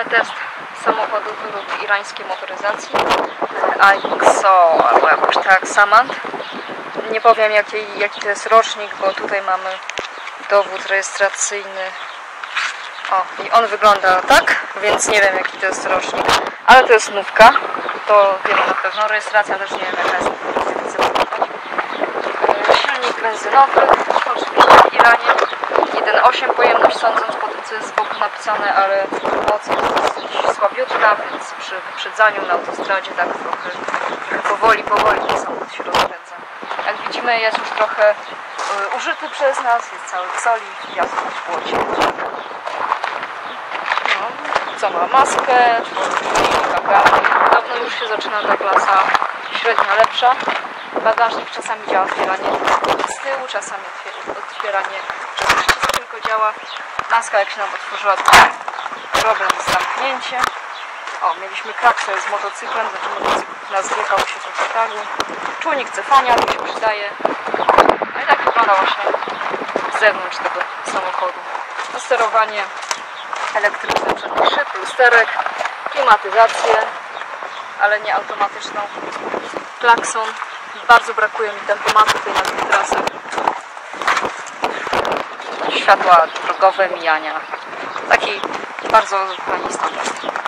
test samochodu wyrób irańskiej motoryzacji AXO albo jakoś tak, Samant. Nie powiem jaki to jest rocznik, bo tutaj mamy dowód rejestracyjny. O, i on wygląda tak, więc nie wiem jaki to jest rocznik, ale to jest nówka, to wiemy na pewno. Rejestracja też nie wiem jaka jest. Silnik benzynowy, oczywiście w Iranie. 1,8 pojemność, sądząc po tym co jest z boku napisane, ale moc jest dosyć słabiutka, więc przy wyprzedzaniu na autostradzie tak trochę powoli ten samochód się rozkręca. Jak widzimy, jest już trochę użyty przez nas, jest cały w soli, jazda w błocie. No, co ma? Maskę, bagażnik. Dawno już się zaczyna ta klasa średnia lepsza. Bagażnik czasami działa otwieranie z tyłu, czasami otwieranie przez przycisk tylko działa. Maska jak się nam otworzyła, to problem z zamknięciem. O, mieliśmy kraksę z motocyklem, znaczy motocykl nas zjechał, się trochę tarł. Czujnik cofania, to się przydaje. No i tak wygląda właśnie z zewnątrz tego samochodu. No, sterowanie elektryczne przednich szyb, lusterek, klimatyzację, ale nie automatyczną. Klakson. Bardzo brakuje mi tempomatu tutaj na tych trasach. Światła drogowe, mijania. Taki bardzo zupełnie standard.